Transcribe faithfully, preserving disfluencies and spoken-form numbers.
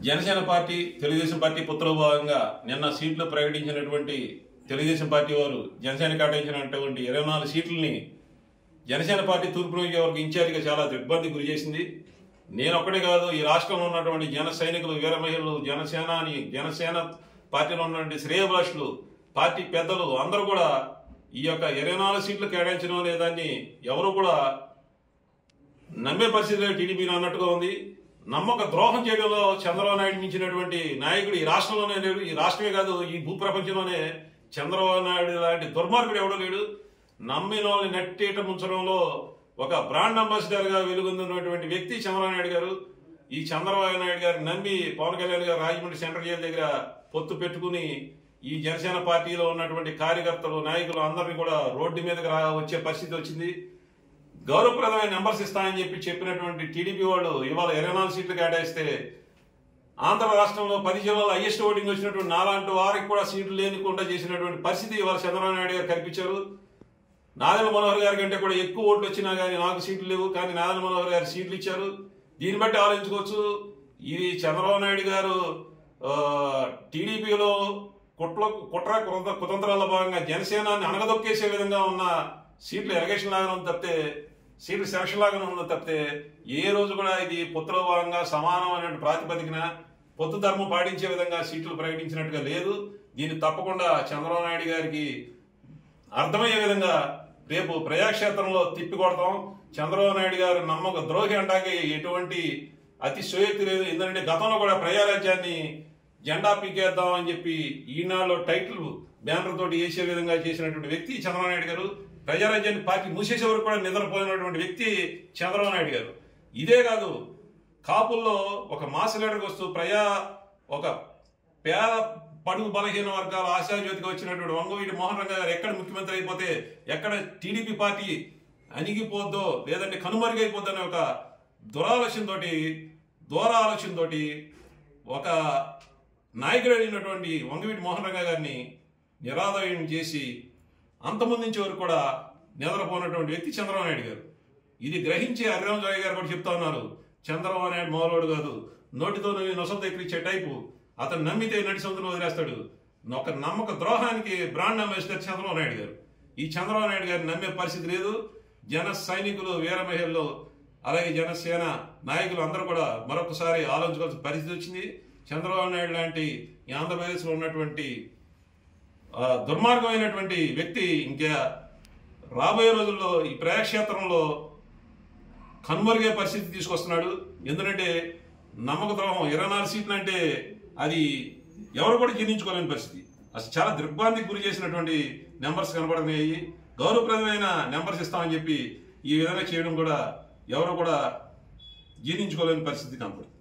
Janasena party Telugu Desam party పొత్తులో భాగంగా నిన్న సీట్లు ప్రకటించినటువంటి తెలుగుదేశం పార్టీ వారు జనసేన కేటాయించినటువంటి ఇరవై నాలుగు సీట్లని జనసేన పార్టీ తూర్పు నియోజకవర్గ ఇన్ఛార్జిగా చాలా ఇబ్బంది గురి చేసింది. నేను ఒక్కడే కాదు, ఈ రాష్ట్రంలో ఉన్నటువంటి జన సైనికులు, వీర మహిళలు, జనసేనాని జనసేన పార్టీలో ఉన్నటువంటి శ్రేయభిలాషులు, పార్టీ పెద్దలు అందరూ కూడా ఈ యొక్క ఇరవై నాలుగు సీట్లు కేటాయించడం అనే దాన్ని ఎవరు కూడా నమ్మే పరిస్థితిలో టీడీపీ అన్నట్టుగా ఉంది. నమ్మక ద్రోహం చేయడంలో చంద్రబాబు నాయుడు మించినటువంటి నాయకుడు ఈ రాష్ట్రంలోనే లేడు. ఈ రాష్ట్రమే కాదు, ఈ భూప్రపంచంలోనే చంద్రబాబు నాయుడు లాంటి దుర్మార్గుడు ఎవడో లేడు. నమ్మిన వాళ్ళని నెట్టేట ముంచడంలో ఒక బ్రాండ్ అంబాసిడర్ గా వెలుగొందినటువంటి వ్యక్తి చంద్రబాబు నాయుడు గారు. ఈ చంద్రబాబు నాయుడు గారు నమ్మి పవన్ కళ్యాణ్ గారు రాజమండ్రి సెంట్రల్ జైలు దగ్గర పొత్తు పెట్టుకుని ఈ జనసేన పార్టీలో ఉన్నటువంటి కార్యకర్తలు, నాయకులు అందరినీ కూడా రోడ్డు మీదకి రా వచ్చే పరిస్థితి వచ్చింది. గౌరవప్రదమైన నెంబర్స్ ఇస్తానని చెప్పి చెప్పినటువంటి టీడీపీ వాళ్ళు ఇవాళ ఇరవై నాలుగు సీట్లు కేటాయిస్తే ఆంధ్ర రాష్ట్రంలో పది జిల్లాలో హైయెస్ట్ ఓటింగ్ వచ్చినటువంటి నాలాంటి వారికి కూడా సీట్లు లేనికుండా చేసినటువంటి పరిస్థితి ఇవాళ చంద్రబాబు నాయుడు గారు కల్పించారు. నాదెండ్ల మనోహర్ గారి కంటే కూడా ఎక్కువ ఓట్లు వచ్చినా కానీ నాకు సీట్లు లేవు, కానీ నాదెండ్ల మనోహర్ గారు సీట్లు ఇచ్చారు. దీన్ని బట్టి ఆలోచించుకోవచ్చు, ఇది చంద్రబాబు నాయుడు గారు టీడీపీలో కుట్ర కుట్ర కుతంత్రాల భాగంగా జనసేనాన్ని అనగదొక్కేసే విధంగా ఉన్న సీట్లు ఎలగేషన్ లాగానే ఉంది తప్పితే, సీట్లు సెలక్షన్ లాగానే ఉంది తప్పితే ఏ రోజు కూడా ఇది పొత్తులో భాగంగా సమానమైన ప్రాతిపదికన పొత్తు ధర్మం పాటించే విధంగా సీట్లు ప్రకటించినట్టుగా లేదు. దీన్ని తప్పకుండా చంద్రబాబు నాయుడు గారికి అర్థమయ్యే విధంగా రేపు ప్రజాక్షేత్రంలో తిప్పి కొడతాం. చంద్రబాబు నాయుడు గారు నమ్మక ద్రోహి అంటాకే ఎటువంటి అతి శోయక్తి లేదు. ఎందుకంటే గతంలో కూడా ప్రజారాజ్యాన్ని జెండా పీకేద్దాం అని చెప్పి ఈనాడులో టైటిల్ బ్యానర్ తోటి వేసే విధంగా చేసినటువంటి వ్యక్తి చంద్రబాబు నాయుడు గారు. ప్రజారాజ్యాన్ని పార్టీ మూసేసే వరకు కూడా నిద్రపోయినటువంటి వ్యక్తి చంద్రబాబు నాయుడు గారు. ఇదే కాదు, కాపుల్లో ఒక మాస్ లీడర్కి వస్తూ ప్రజా ఒక పేద పడుగు బలహీన వర్గాల ఆశాజ్యోతిగా వచ్చినటువంటి వంగవీటి మోహన్ రంగ గారు ఎక్కడ ముఖ్యమంత్రి అయిపోతే ఎక్కడ టీడీపీ పార్టీ అణిగిపోద్దో లేదంటే కనుమరుగైపోద్దో అనే ఒక దురాలోచనతో దూర ఆలోచనతో ఒక నాయకుడు అయినటువంటి వంగవీటి మోహన్ రంగ గారిని నిరాదయం చేసి అంతమంది నుంచి వరకు కూడా నిద్రపోయినటువంటి వ్యక్తి చంద్రబాబు నాయుడు గారు. ఇది గ్రహించి హరిరామ్ జోగి గారు కూడా చెప్తా ఉన్నారు, చంద్రబాబు నాయుడు మామూలుడు కాదు, నోటితో నొసలు దగ్గరిచ్చే టైపు, అతను నమ్మితే నడి సముద్రం వదిలేస్తాడు. ఒక నమ్మక ద్రోహానికి బ్రాండ్ అంబాసిడర్ చంద్రబాబు నాయుడు గారు. ఈ చంద్రబాబు నాయుడు గారిని నమ్మే పరిస్థితి లేదు. జన సైనికులు, వీర మహిళలు, అలాగే జనసేన నాయకులు అందరూ కూడా మరొకసారి ఆలోచించాల్సిన పరిస్థితి వచ్చింది. చంద్రబాబు నాయుడు లాంటి ఈ ఆంధ్రప్రదేశ్లో ఉన్నటువంటి దుర్మార్గమైనటువంటి వ్యక్తి ఇంకా రాబోయే రోజుల్లో ఈ ప్రజాక్షేత్రంలో కనుమరుగే పరిస్థితి తీసుకొస్తున్నాడు. ఎందుకంటే నమ్మక ద్రోహం ఇరవై నాలుగు సీట్లు అంటే అది ఎవరు కూడా జీర్ణించుకోలేని పరిస్థితి. అసలు చాలా దిగ్భ్రాంతికి గురి చేసినటువంటి నెంబర్స్ కనబడుతున్నాయి. గౌరవప్రదమైన నెంబర్స్ ఇస్తామని చెప్పి ఈ విధంగా చేయడం కూడా ఎవరు కూడా జీర్ణించుకోలేని పరిస్థితి కనపడుతుంది.